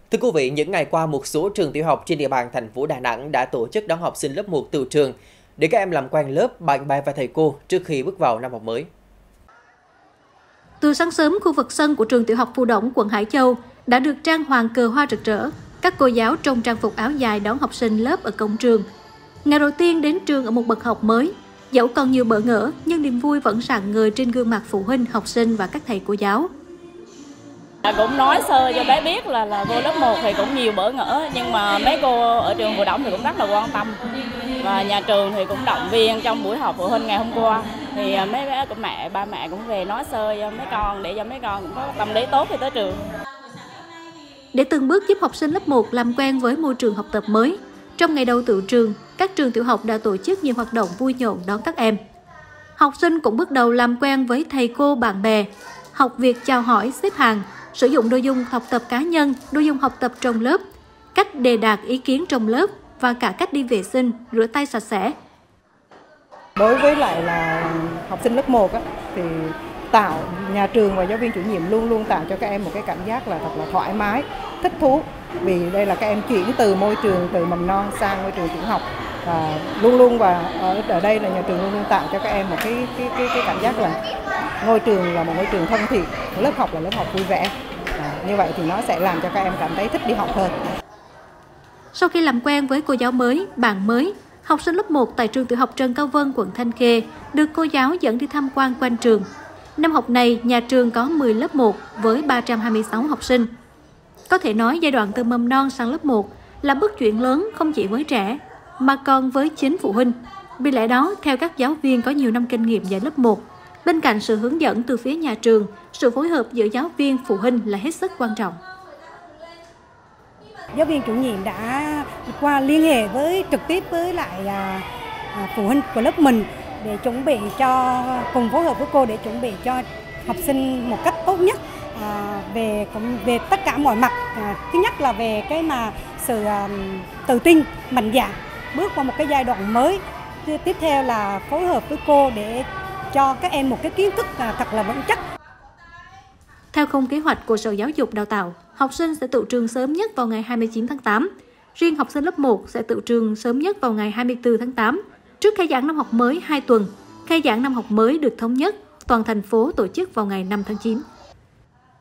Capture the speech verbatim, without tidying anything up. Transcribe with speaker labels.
Speaker 1: Thưa quý vị, những ngày qua, một số trường tiểu học trên địa bàn thành phố Đà Nẵng đã tổ chức đón học sinh lớp một tự trường để các em làm quen lớp, bạn bè và thầy cô trước khi bước vào năm học mới.
Speaker 2: Từ sáng sớm, khu vực sân của trường tiểu học Phù Đổng, quận Hải Châu đã được trang hoàng cờ hoa rực rỡ. Các cô giáo trong trang phục áo dài đón học sinh lớp ở cổng trường. Ngày đầu tiên đến trường ở một bậc học mới, dẫu còn nhiều bỡ ngỡ, nhưng niềm vui vẫn rạng ngời trên gương mặt phụ huynh, học sinh và các thầy cô giáo.
Speaker 3: Cũng nói sơ cho bé biết là là vô lớp một thì cũng nhiều bỡ ngỡ, nhưng mà mấy cô ở trường Phù Đổng thì cũng rất là quan tâm. Và nhà trường thì cũng động viên trong buổi họp phụ huynh ngày hôm qua. Thì mấy bé của mẹ, ba mẹ cũng về nói sơ cho mấy con để cho mấy con cũng có tâm lý tốt khi tới trường.
Speaker 2: Để từng bước giúp học sinh lớp một làm quen với môi trường học tập mới, trong ngày đầu tự trường, các trường tiểu học đã tổ chức nhiều hoạt động vui nhộn đón các em. Học sinh cũng bước đầu làm quen với thầy cô, bạn bè, học việc chào hỏi, xếp hàng, sử dụng đồ dùng học tập cá nhân, đồ dùng học tập trong lớp, cách đề đạt ý kiến trong lớp và cả cách đi vệ sinh, rửa tay sạch sẽ.
Speaker 4: Đối với lại là học sinh lớp một á, thì tạo nhà trường và giáo viên chủ nhiệm luôn luôn tạo cho các em một cái cảm giác là thật là thoải mái, thích thú, vì đây là các em chuyển từ môi trường từ mầm non sang môi trường tiểu học, và luôn luôn và ở, ở đây là nhà trường luôn luôn tạo cho các em một cái cái cái, cái cảm giác là ngôi trường là một ngôi trường thân thiện, lớp học là lớp học vui vẻ. À, như vậy thì nó sẽ làm cho các em cảm thấy thích đi học hơn.
Speaker 2: Sau khi làm quen với cô giáo mới, bạn mới, học sinh lớp một tại trường tiểu học Trần Cao Vân, quận Thanh Khê được cô giáo dẫn đi tham quan quanh trường. Năm học này, nhà trường có mười lớp một với ba trăm hai mươi sáu học sinh. Có thể nói giai đoạn từ mầm non sang lớp một là bước chuyển lớn không chỉ với trẻ, mà còn với chính phụ huynh. Vì lẽ đó, theo các giáo viên có nhiều năm kinh nghiệm dạy lớp một, bên cạnh sự hướng dẫn từ phía nhà trường, sự phối hợp giữa giáo viên, phụ huynh là hết sức quan trọng.
Speaker 5: Giáo viên chủ nhiệm đã qua liên hệ với trực tiếp với lại à, à, phụ huynh của lớp mình để chuẩn bị cho, cùng phối hợp với cô để chuẩn bị cho học sinh một cách tốt nhất à, về về tất cả mọi mặt. À, thứ nhất là về cái mà sự à, tự tin, mạnh dạn bước qua một cái giai đoạn mới. Tiếp theo là phối hợp với cô để cho các em một cái kiến thức à, thật là vững chắc.
Speaker 2: Theo khung kế hoạch của Sở Giáo dục Đào tạo, học sinh sẽ tự trường sớm nhất vào ngày hai mươi chín tháng tám. Riêng học sinh lớp một sẽ tự trường sớm nhất vào ngày hai mươi tư tháng tám. Trước khai giảng năm học mới hai tuần, khai giảng năm học mới được thống nhất, toàn thành phố tổ chức vào ngày năm tháng chín.